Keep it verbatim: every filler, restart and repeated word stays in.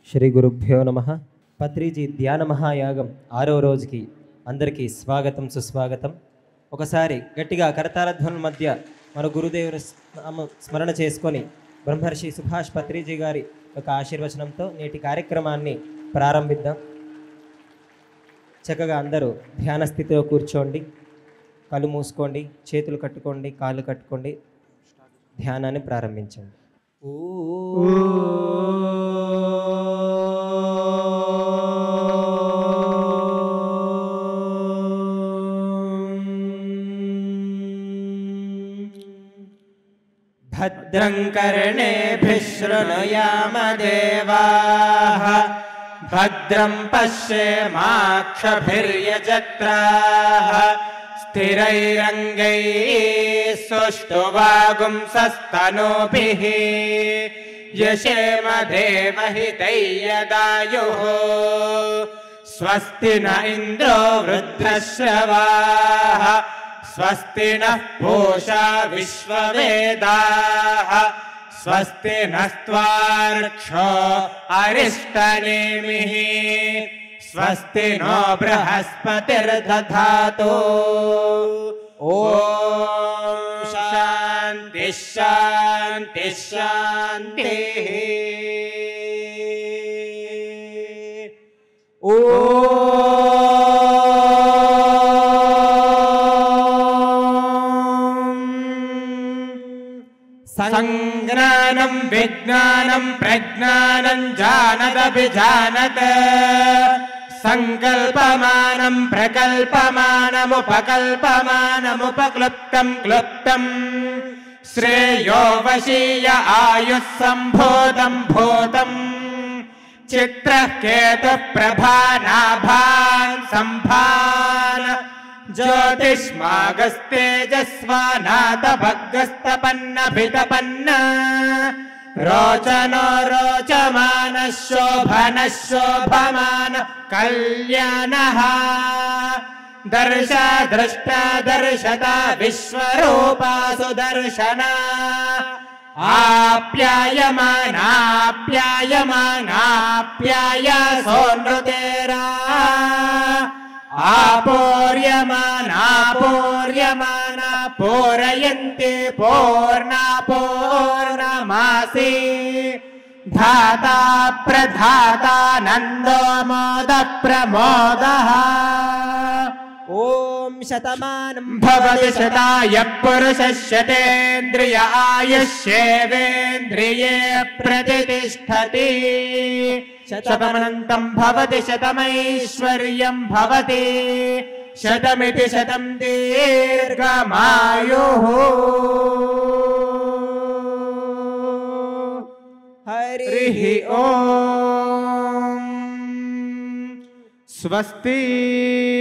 శ్రీ గురుభ్యో నమః. పత్రిజీ ధ్యాన మహాయాగం ఆరో రోజుకి అందరికీ స్వాగతం, సుస్వాగతం. ఒకసారి గట్టిగా కరతాళ ధ్వనుల మధ్య మన గురుదేవుని స్మరణ చేసుకొని బ్రహ్మర్షి సుభాష్ పత్రిజీ గారి యొక్క ఆశీర్వచనంతో నేటి కార్యక్రమాన్ని ప్రారంభిద్దాం. చక్కగా అందరూ ధ్యాన స్థితిలో కూర్చోండి, కళ్ళు మూసుకోండి, చేతులు కట్టుకోండి, కాళ్ళు కట్టుకోండి, ధ్యానాన్ని ప్రారంభించండి. ఓ భద్రం కర్ణేభిః శృణుయామదేవాః భద్రం పశ్యేమాక్షభిర్యజత్రాః స్థిరైరంగైः సుష్ఠువాగుంసస్తనూభిः యశేమ దేవహితైర్యదాయుः స్వస్తి న ఇంద్రో వృద్ధశ్రవాः స్వస్తి నః పూషా విశ్వవేదాః స్వస్తి నస్త్వార్క్షో అరిష్టనేమిః స్వస్తి నో బృహస్పతిర్దధాతు. ఓం శాంతి శాంతి శాంతి. సంజ్ఞానం విజ్ఞానం ప్రజ్ఞానం జానదభిజానత సంకల్పమానం ప్రకల్పమానముపకల్పమానముపక్లుప్తం క్లుప్తం శ్రేయో వశీయ ఆయుః సంభూతం భూతం చిత్రః కేతుః ప్రభానాభాన్ సంభాన జ్యోతిష్మాగస్తేజస్వానాథభగ్గస్తపన్నభితపన్న రోచనో రోచమాన శోభన శోభమాన కళ్యాణః దర్శ దృష్ట దర్శత విశ్వరూపా సుదర్శన ఆప్యాయమానాప్యాయమానాప్యాయ సోనృతేరా ఆపూర్యమానాపూర్యమానా పూరయంతి పూర్ణా పూర్ణమాసి ధాతా ప్రధాతా నందో మోద ప్రమోదః. ఓం శతమానం భవతి శతాయ పురుషः శతేంద్రియ ఆయుష్యేవేంద్రియే ప్రతిష్టతి. శతమనంతం భవతి శతమైశ్వర్యం భవతి శతమితి శతం దీర్ఘమాయుః. హరి ఓం. స్వస్తి.